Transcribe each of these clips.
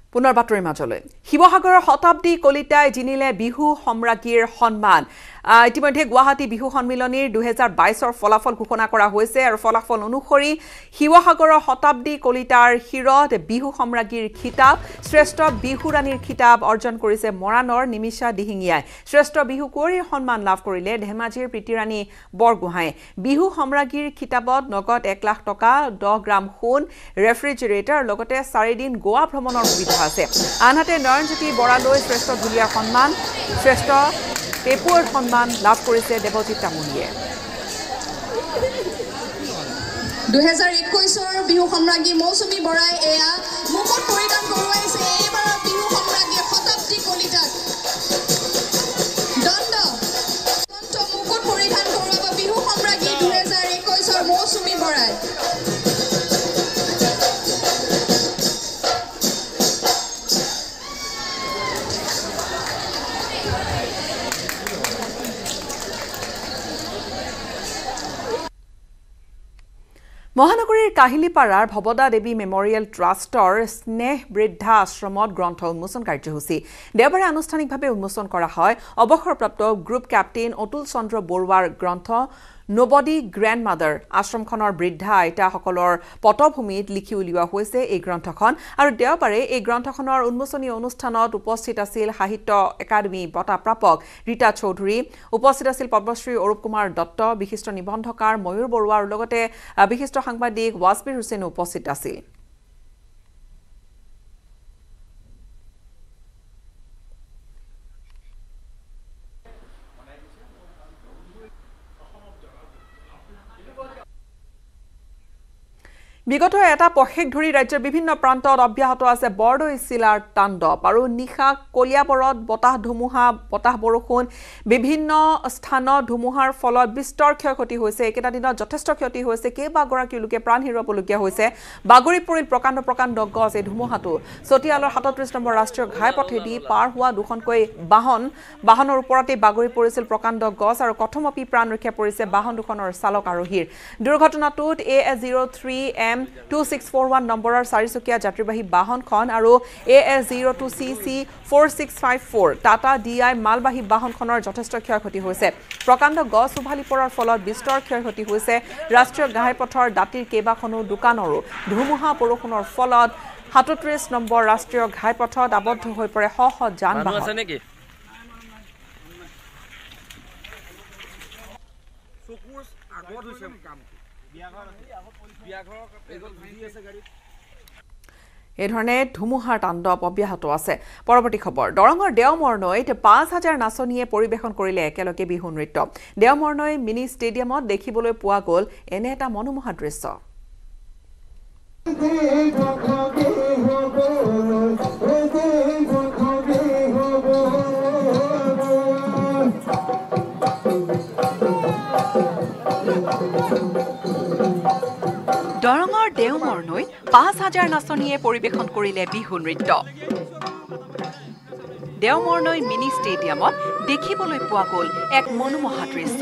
পুনৰ বাতৰি মাজলৈ শিৱসাগৰৰ শতাব্দী কলিতাই জিনিলে বিহু সম্ৰাজ্ঞীৰ সন্মান ইতিমধ্যে গুৱাহাটী বিহু সন্মিলনীৰ 2022ৰ ফলাফল ঘোষণা কৰা হৈছে আৰু ফলাফল অনুসৰি শিৱসাগৰৰ শতাব্দী কলিতাৰ শিৰত বিহু সম্ৰাজ্ঞীৰ খিতাপ শ্ৰেষ্ঠ বিহু ৰাণীৰ খিতাপ অৰ্জন কৰিছে মৰাণৰ নিমিষা দিহিঙীয়াই শ্ৰেষ্ঠ বিহু কুঁৱৰীৰ সন্মান লাভ কৰিলে ধেমাজিৰ প্ৰীতিৰাণী বৰগোহাঁই বিহু সম্ৰাজ্ঞীৰ খিতাপত নগদ 1 লাখ টকা 10 গ্ৰাম সোণ ৰেফ্ৰিজাৰেটৰ লগতে 4 দিন গোৱা ভ্ৰমণৰ সুবিধা আছে আনহাতে নয়নজ্যোতি বৰালৈ শ্ৰেষ্ঠ ঢুলীয়াৰ সন্মান শ্ৰেষ্ঠ পেপুৰ সন্মান লাভ কৰিছে দেৱজিৎ তামুলীয়ে 2021ৰ বিহু সম্ৰাজ্ঞী মৌচুমী বৰাই এয়া মুকুট পৰিধান কৰোৱাইছে এইবাৰৰ বিহু সম্ৰাজ্ঞী শতাব্দী কলিতাক দণ্ড মুকুট পৰিধান কৰোৱাব বিহু সম্ৰাজ্ঞী 2021ৰ মৌচুমী বৰাই মহানগৰীৰ কাহিলীপাৰাৰ ভৱদা দেৱী মেমৰিয়েল ট্ৰাষ্টৰ স্নেহ বৃদ্ধা আশ্ৰমত গ্ৰন্থ উন্মোচন কাৰ্যসূচী দেওবাৰে আনুষ্ঠানিকভাৱে উন্মোচন কৰা হয় অৱসৰপ্ৰাপ্ত গ্ৰুপ কেপ্টেইন অতুল চন্দ্ৰ বৰুৱাৰ গ্ৰন্থ নোবডি গ্ৰেণ্ডমাদাৰ আশ্ৰমখনৰ বৃদ্ধা আইতাসকলৰ পটভূমিত লিখি উলিওৱা হৈছে এই গ্ৰন্থখন আৰু দেওবাৰে এই গ্ৰন্থখনৰ উন্মোচনী অনুষ্ঠানত উপস্থিত আছিল সাহিত্য একাডেমী বঁটা প্ৰাপক ৰীতা চৌধুৰী উপস্থিত আছিল পদ্মশ্ৰী অৰূপ কুমাৰ দত্ত বিশিষ্ট নিবন্ধকাৰ ময়ূৰ বৰুৱাৰ লগতে বিশিষ্ট সাংবাদিক ৱাছবিৰ হুছেইন উপস্থিত আছিল বিগত এটা পশেক ধৰি ৰাজ্যৰ বিভিন্ন প্ৰান্তত অব্যাহত আছে বৰদৈ চিলাৰ তাণ্ডৱ আৰু নিশা কলিয়াবৰত বতাহ বৰষুণ বিভিন্ন স্থানত ধুমুহাৰ ফলত বিস্তৰ ক্ষয়ক্ষতি হৈছে একেটা দিনত যথেষ্ট ক্ষতি হৈছে কেইবাগৰাকী লোকে প্ৰাণ হেৰুৱাবলগীয়া হৈছে বাগৰি পৰিল প্ৰকাণ্ড গছ এই ধুমুহাটো চতিয়ালৰ 37 নম্বৰ ৰাষ্ট্ৰীয় ঘাইপথেদি পাৰ হোৱা দুখনকৈ বাহনৰ ওপৰতে বাগৰি পৰিছিল প্ৰকাণ্ড গছ আৰু কথমপি প্ৰাণ ৰক্ষা পৰিছে বাহন দুখনৰ চালক আৰোহীৰ দুৰ্ঘটনাটোত AS03M 2641 নম্বৰৰ 4চকীয়া যাত্ৰীবাহী বাহনখন আৰু AS02CC 4654 টাটা DI মালবাহী বাহনখনৰ যথেষ্ট ক্ষয়ক্ষতি হৈছে প্ৰকাণ্ড গছ উভালি পৰাৰ ফলত বিস্তৰ ক্ষয়ক্ষতি হৈছে ৰাষ্ট্ৰীয় ঘাইপথৰ দাঁতিৰ কেইবাখনো দোকানৰো ধুমুহা বৰষুণৰ ফলত 37 নম্বৰ ৰাষ্ট্ৰীয় ঘাইপথত আবদ্ধ হৈ পৰে শ শ যান-বাহন এই ধৰণে ধুমুহাৰ তাণ্ডৱ অব্যাহত আছে পৰৱৰ্তী খবৰ দৰঙৰ দেওমৰনৈত 5000 নাচনীয়ে পৰিবেশন কৰিলে একেলগে বিহু নৃত্য দেওমৰনৈ মিনি ষ্টেডিয়ামত দেখিবলৈ পোৱা গ'ল এনে এটা মনোমোহা দৃশ্য দৰঙৰ দেওমৰনৈ 5000 নাচনীয়ে পৰিবেশন কৰিলে বিহু নৃত্য দেওমৰনৈ মিনি ষ্টেডিয়ামত দেখিবলৈ পোৱা গ'ল এক মনোমোহা দৃশ্য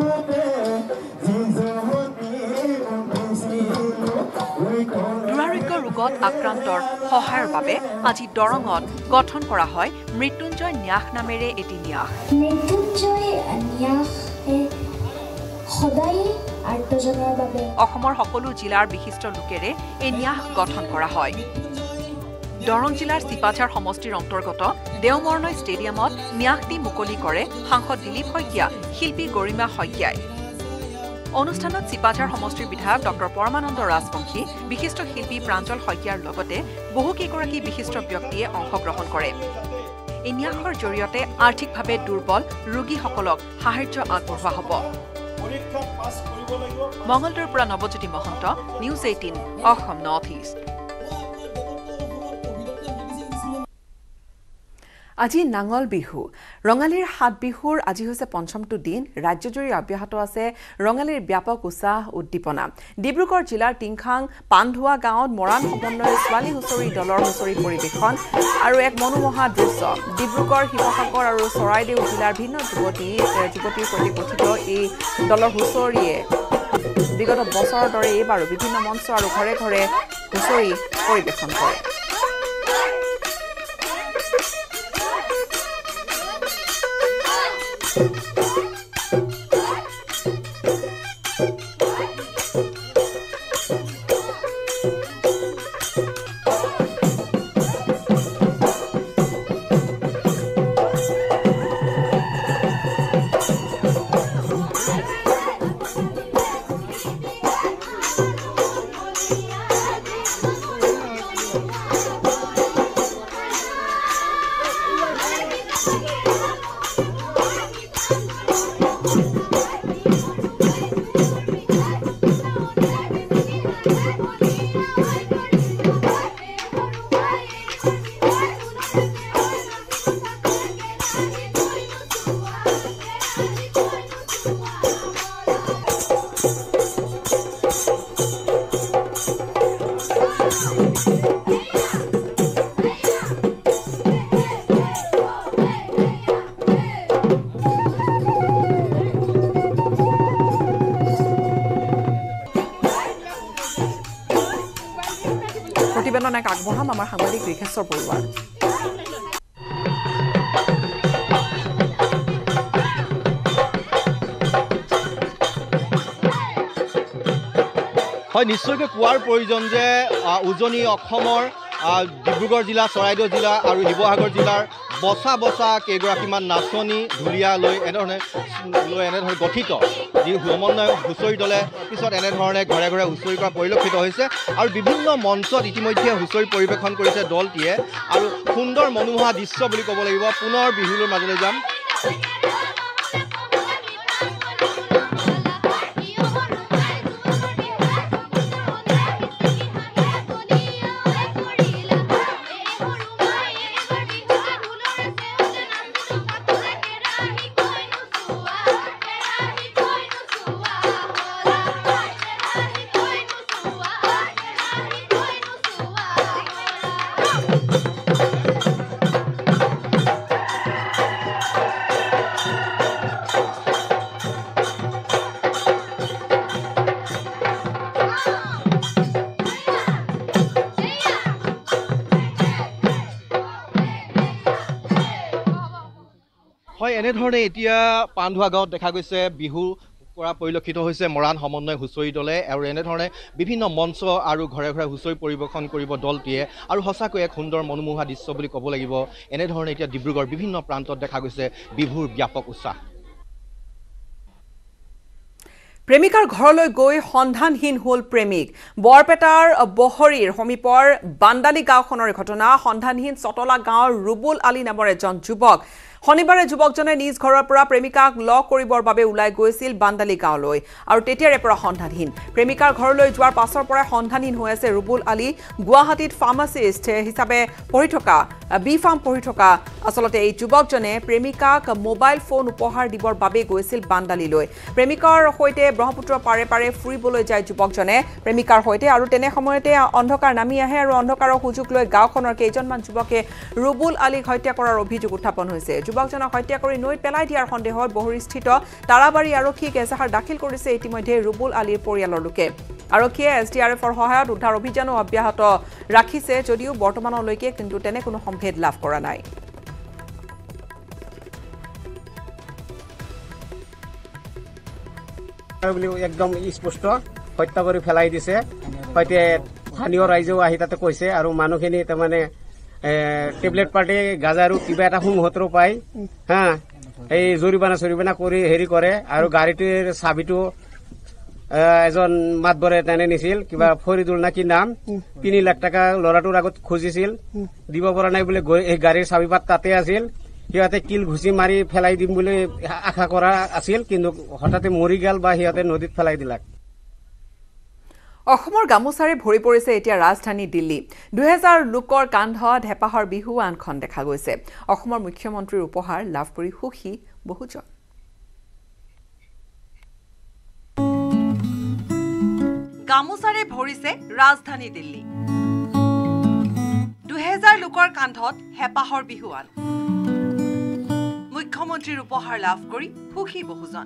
দুৰাৰোগ্য ৰোগত আক্ৰান্তৰ সহায়ৰ বাবে আজি দৰঙত গঠন কৰা হয় মৃত্যুঞ্জয় ন্যাস নামেৰে এটি ন্যাস অসমৰ সকলো জিলাৰ বিশিষ্ট লোকেৰে এই ন্যাস গঠন কৰা হয় দৰং জিলাৰ চিপাঝাৰ সমষ্টিৰ অন্তৰ্গত দেওমৰনৈ ষ্টেডিয়ামত ন্যাসটি মুকলি কৰে সাংসদ দিলীপ শইকীয়া শিল্পী গৰিমা শইকীয়াই অনুষ্ঠানত চিপাঝাৰ সমষ্টিৰ বিধায়ক ডক্টৰ পৰমানন্দ ৰাজবংশী বিশিষ্ট শিল্পী প্ৰাঞ্জল শইকীয়াৰ লগতে বহুকেইগৰাকী বিশিষ্ট ব্যক্তিয়ে অংশগ্ৰহণ কৰে এই ন্যাসৰ জৰিয়তে আৰ্থিকভাৱে দুৰ্বল ৰোগীসকলক সাহায্য আগবঢ়োৱা হ'ব মঙলদৈৰ পৰা Nabajyoti Mahanta news 18 Assam north east আজি নাঙল বিহু ৰঙালীৰ 7 বিহুৰ আজি হৈছে পঞ্চমটো দিন ৰাজ্যজুৰি অব্যাহত আছে ৰঙালীৰ ব্যাপক উৎসাহ উদ্দীপনা ডিব্ৰুগড় জিলাৰ টিংখাং পান্ধুৱা গাঁৱত মৰাণ সমন্বয় ছোৱালী হুঁচৰি দলৰ হুঁচৰি পৰিৱেশন আৰু এক মনোমোহা দৃশ্য ডিব্ৰুগড় শিৱসাগৰ আৰু চৰাইদেউ জিলাৰ ভিন্ন যুৱতীৰ সৈতে গঠিত এই দলৰ হুঁচৰিয়ে বিগত বছৰৰ দৰে এইবাৰো বিভিন্ন মঞ্চ আৰু ঘৰে ঘৰে হুঁচৰি পৰিৱেশন কৰে প্ৰতিবেদন আগবঢ়াম আমাৰ সাংবাদিক ৰিখেশ্বৰ বৰুৱাৰ হয় নিশ্চয়কৈ কোৱাৰ প্ৰয়োজন যে উজনি অসমৰ ডিব্ৰুগড় জিলা চৰাইদেউ জিলা আৰু শিৱসাগৰ জিলাৰ বছা বছা কেইগৰাকীমান নাচনী ঢুলীয়া লৈ এনেধৰণে গঠিত যি সমন্বয় হুঁচৰি দলে পিছত এনেধৰণে ঘৰে ঘৰে হুঁচৰি কৰা পৰিলক্ষিত হৈছে আৰু বিভিন্ন মঞ্চত ইতিমধ্যে হুঁচৰি পৰিৱেশন কৰিছে দলটিয়ে আৰু সুন্দৰ মনোমোহা দৃশ্য বুলি ক'ব লাগিব পুনৰ বিহুৰ মাজলৈ যাম হয় এনেধৰণে এতিয়া পাণ্ডুৱা গাঁৱত দেখা গৈছে বিহু কৰা পৰিলক্ষিত হৈছে মৰাণ সমন্বয় হুঁচৰি দলে আৰু এনেধৰণে বিভিন্ন মঞ্চ আৰু ঘৰে ঘৰে হুঁচৰি পৰিৱেশন কৰিব দলটিয়ে আৰু সঁচাকৈ এক সুন্দৰ মনোমোহা দৃশ্য বুলি ক'ব লাগিব এনেধৰণে এতিয়া ডিব্ৰুগড় বিভিন্ন প্ৰান্তত দেখা গৈছে বিহুৰ ব্যাপক উৎসাহ প্ৰেমিকাৰ ঘৰলৈ গৈ সন্ধানহীন হ'ল প্ৰেমিক বৰপেটাৰ বহৰীৰ সমীপৰ বান্দালী গাঁওখনৰ ঘটনা সন্ধানহীন চটলা গাঁৱৰ ৰুবুল আলী নামৰ এজন যুৱক শনিবাৰে যুৱকজনে নিজ ঘৰৰ পৰা প্ৰেমিকাক লগ কৰিবৰ বাবে ওলাই গৈছিল বান্দালী গাঁৱলৈ আৰু তেতিয়াৰে পৰা সন্ধানহীন প্ৰেমিকাৰ ঘৰলৈ যোৱাৰ পাছৰ পৰা সন্ধানহীন হৈ আছে ৰুবুল আলী গুৱাহাটীত ফাৰ্মাচিষ্ট হিচাপে পঢ়ি থকা বি ফাৰ্ম পঢ়ি থকা আসলতে এই যুৱকজনে প্ৰেমিকাক মোবাইল ফোন উপহাৰ দিবৰ বাবে গৈছিল বান্দালীলৈ প্ৰেমিকাৰ সৈতে ব্ৰহ্মপুত্ৰৰ পাৰে পাৰে ফুৰিবলৈ যায় যুৱকজনে প্ৰেমিকাৰ সৈতে আৰু তেনে সময়তে অন্ধকাৰ নামি আহে আৰু অন্ধকাৰৰ সুযোগ লৈ গাঁওখনৰ কেইজনমান যুৱকে ৰুবুল আলীক হত্যা কৰাৰ অভিযোগ উত্থাপন হৈছে যুৱকজনক হত্যা কৰি নৈত পেলাই দিয়াৰ সন্দেহত বহৰীস্থিত তাৰাবাৰী আৰক্ষীক এজাহাৰ দাখিল কৰিছে ইতিমধ্যে ৰুবুল আলীৰ পৰিয়ালৰ লোকে আৰক্ষীয়ে এছডিআৰএফৰ সহায়ত উদ্ধাৰ অভিযানো অব্যাহত ৰাখিছে যদিও বৰ্তমানলৈকে কিন্তু তেনে কোনো সম্ভেদ লাভ কৰা নাই একদম স্পষ্ট হত্যা কৰি ফেলাই দিছে হয়তো স্থানীয় ৰাইজেও আহি তাতে কৈছে আৰু মানুহখিনি তাৰমানে টেবলেট পাৰ্টি গাজা আৰু কিবা এটা সংহতৰো পায় হা এই জৰিমানা কৰি হেৰি কৰে আৰু গাড়ীটোৰ চাবিটো এজন মাতবৰে তেনে নিছিল কিবা ফৰিদুল না কি নাম 3 লাখ টকা ল'ৰাটোৰ আগত খুজিছিল দিব পৰা নাই বুলি এই গাড়ীৰ চাবিপাত তাতে আছিল সিহঁতে কিল ঘুচি মাৰি ফেলাই দিম বুলি আশা কৰা আছিল কিন্তু হঠাতে মৰি গেল বা সিহঁতে নদীত ফেলাই দিলাক অসমৰ গামোচাৰে ভৰি পৰিছে এতিয়া ৰাজধানী দিল্লী 2000 লোকৰ কান্ধত হেপাহৰ বিহু আনখন দেখা গৈছে অসমৰ মুখ্যমন্ত্ৰীৰ উপহাৰ লাভ কৰি সুখী বহুজন গামোচাৰে ভৰিছে ৰাজধানী দিল্লী 2000 লোকৰ কান্ধত হেপাহৰ বিহু আন মুখ্যমন্ত্ৰীৰ উপহাৰ লাভ কৰি সুখী বহুজন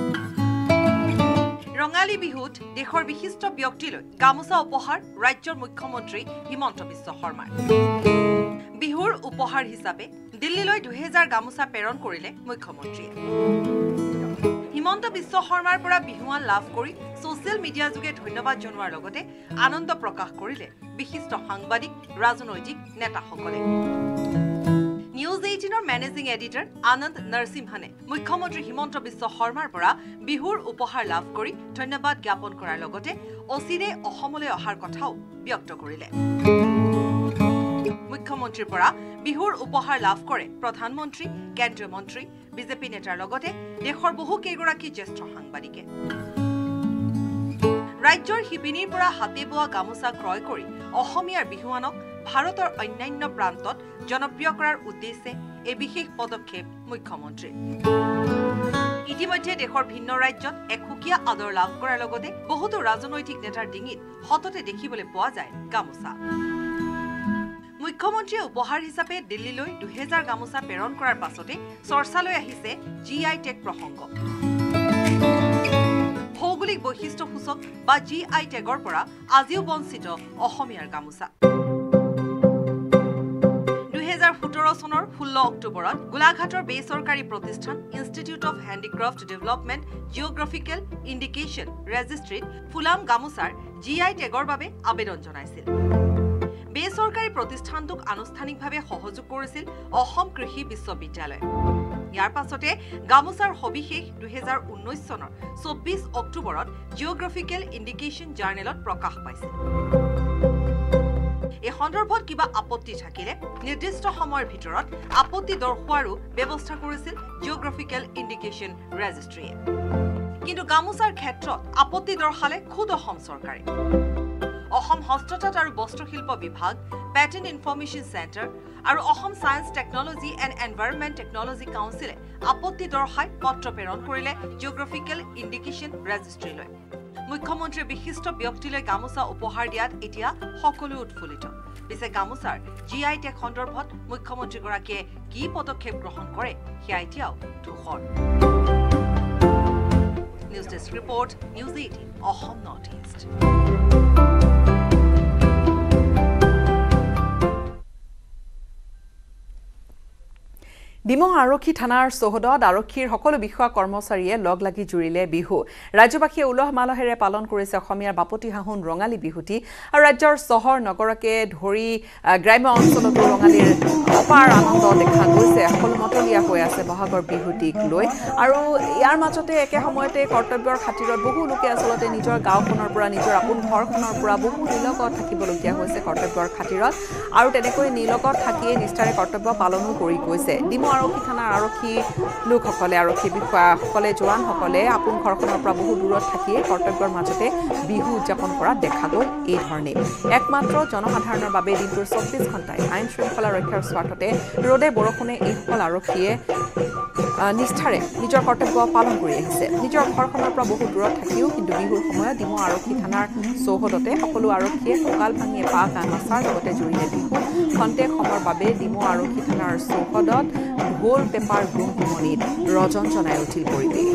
ৰঙালী বিহুত দেশৰ বিশিষ্ট ব্যক্তিলৈ গামোচা উপহাৰ ৰাজ্যৰ মুখ্যমন্ত্ৰী হিমন্ত বিশ্ব শৰ্মাৰ বিহুৰ উপহাৰ হিচাপে দিল্লীলৈ 2000 গামোচা প্ৰেৰণ কৰিলে মুখ্যমন্ত্ৰীয়ে হিমন্ত বিশ্ব শৰ্মাৰ পৰা বিহুৱান লাভ কৰি সোশ্যাল মিডিয়া যোগে ধন্যবাদ জনোৱাৰ লগতে আনন্দ প্ৰকাশ কৰিলে বিশিষ্ট সাংবাদিক ৰাজনৈতিক নেতাসকলে News 18 মেনেজিং এডিটৰ আনন্দ নৰসিমহানে মুখ্যমন্ত্ৰী হিমন্ত বিশ্ব শৰ্মাৰ পৰা বিহুৰ উপহাৰ লাভ কৰি ধন্যবাদ জ্ঞাপন কৰাৰ লগতে অচিৰে অসমলৈ অহাৰ কথাও ব্যক্ত কৰিলে মুখ্যমন্ত্ৰীৰ পৰা বিহুৰ উপহাৰ লাভ কৰে প্ৰধানমন্ত্ৰী কেন্দ্ৰীয় মন্ত্ৰী বিজেপি নেতাৰ লগতে দেশৰ বহু কেইগৰাকী জ্যেষ্ঠ সাংবাদিকে ৰাজ্যৰ শিপিনীৰ পৰা হাতে বোৱা গামোচা ক্ৰয় কৰি অসমীয়াৰ বিহুৱানক ভাৰতৰ অন্যান্য প্ৰান্তত জনপ্ৰিয় কৰাৰ উদ্দেশ্যে এই বিশেষ পদক্ষেপ মুখ্যমন্ত্ৰী ইতিমধ্যে দেশৰ ভিন্ন ৰাজ্যত একসুকীয়া আদৰ লাভ কৰাৰ লগতে বহুতো ৰাজনৈতিক নেতাৰ ডিঙিত হততে দেখিবলৈ পোৱা যায় গামোচা মুখ্যমন্ত্ৰীয়ে উপহাৰ হিচাপে দিল্লীলৈ 2000 গামোচা প্ৰেৰণ কৰাৰ পাছতে চৰ্চালৈ আহিছে GI টেগ প্ৰসংগ ভৌগোলিক বৈশিষ্ট্য সূচক বা GI টেগৰ পৰা আজিও বঞ্চিত অসমীয়াৰ গামোচা 2017 চনৰ 16 অক্টোবৰত গোলাঘাটৰ বেচৰকাৰী প্ৰতিষ্ঠান institute of handicraft development geographical indication ৰেজিষ্ট্ৰীত ফুলাম গামোচাৰ GI টেগৰ বাবে আবেদন জনাইছিল বেচৰকাৰী প্ৰতিষ্ঠানটোক আনুষ্ঠানিকভাৱে সহযোগ কৰিছিল অসম কৃষি বিশ্ববিদ্যালয় ইয়াৰ পাছতে গামোচাৰ সবিশেষ 2019 চনৰ 24 অক্টোবৰত জিঅ'গ্ৰাফিকেল ইণ্ডিকেশ্যন জাৰ্নেলত প্ৰকাশ পাইছিল এই সন্দৰ্ভত কিবা আপত্তি থাকিলে নিৰ্দিষ্ট সময়ৰ ভিতৰত আপত্তি দৰ্শোৱাৰো ব্যৱস্থা কৰিছিল জিঅ'গ্ৰাফিকেল ইণ্ডিকেশ্যন ৰেজিষ্ট্ৰীয়ে কিন্তু গামোচাৰ ক্ষেত্ৰত আপত্তি দৰ্শালে খুদ অসম চৰকাৰে অসম হস্ততাঁত আৰু বস্ত্ৰশিল্প বিভাগ পেটেণ্ট ইনফৰমেশ্যন চেণ্টাৰ আৰু Assam science technology and environment technology কাউন্সিলে আপত্তি দৰ্শাই পত্ৰ প্ৰেৰণ কৰিলে জিঅ'গ্ৰাফিকেল ইণ্ডিকেশ্যন ৰেজিষ্ট্ৰীলৈ মুখ্যমন্ত্ৰীয়ে বিশিষ্ট ব্যক্তিলৈ গামোচা উপহাৰ দিয়াত এতিয়া সকলো উৎফুল্লিত পিছে গামোচাৰ GI টেগ সন্দৰ্ভত মুখ্যমন্ত্ৰীগৰাকীয়ে কি পদক্ষেপ গ্ৰহণ কৰে সেয়া এতিয়াও ধূসৰ news desk report News 18 Assam north east Dimow আৰক্ষী থানাৰ চৌহদত আৰক্ষীৰ সকলো বিষয়া কৰ্মচাৰীয়ে লগ লাগি জুৰিলে বিহু ৰাজ্যবাসীয়ে উলহ মালহেৰে পালন কৰিছে অসমীয়াৰ বাপতি হাহুন ৰঙালী বিহুটি আৰু ৰাজ্যৰ চহৰ নগৰকে ধৰি গ্ৰাম্য অঞ্চলতো ৰঙালীৰ অপাৰ আনন্দ দেখা গৈছে সকলো মতলীয়া হৈ আছে বহাগৰ বিহুটিক লৈ আৰু ইয়াৰ মাজতে একে সময়তে কৰ্তব্যৰ খাতিৰত বহু লোকে আচলতে নিজৰ গাঁওখনৰ পৰা নিজৰ আপোন ঘৰখনৰ পৰা বহু নিলগত থাকিবলগীয়া হৈছে কৰ্তব্যৰ খাতিৰত আৰু তেনেকৈ নিলগত থাকিয়ে নিষ্ঠাৰে কৰ্তব্য পালনো কৰি গৈছে ডিমৌ আৰক্ষী থানাৰ আৰক্ষী লোকসকলে আৰক্ষী বিষয়াসকলে জোৱানসকলে আপোন ঘৰখনৰ পৰা বহু দূৰত থাকিয়ে কৰ্তব্যৰ মাজতে বিহু উদযাপন কৰা দেখা গ'ল এই ধৰণে একমাত্ৰ জনসাধাৰণৰ বাবে দিনটোৰ 24 ঘণ্টাই আইন শৃংখলা ৰক্ষাৰ স্বাৰ্থতে ৰ'দে বৰষুণে এইসকল আৰক্ষীয়ে নিষ্ঠাৰে নিজৰ কৰ্তব্য পালন কৰি আহিছে নিজৰ ঘৰখনৰ পৰা বহু দূৰত থাকিও কিন্তু বিহুৰ সময়ত ডিমৌ আৰক্ষী থানাৰ চৌহদতে সকলো আৰক্ষীয়ে কঁকাল ভাঙি এপাহ গান নাচাৰ লগতে জুৰিলে বিহু খন্তেক সময়ৰ বাবে ডিমৌ আৰক্ষী থানাৰ চৌহদত ঢোল পেপাৰ গুমগুমনিত ৰজন জনাই উঠিল পৰিৱেশ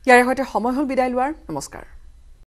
ইয়াৰে সৈতে সময় হ'ল বিদায় লোৱাৰ নমস্কাৰ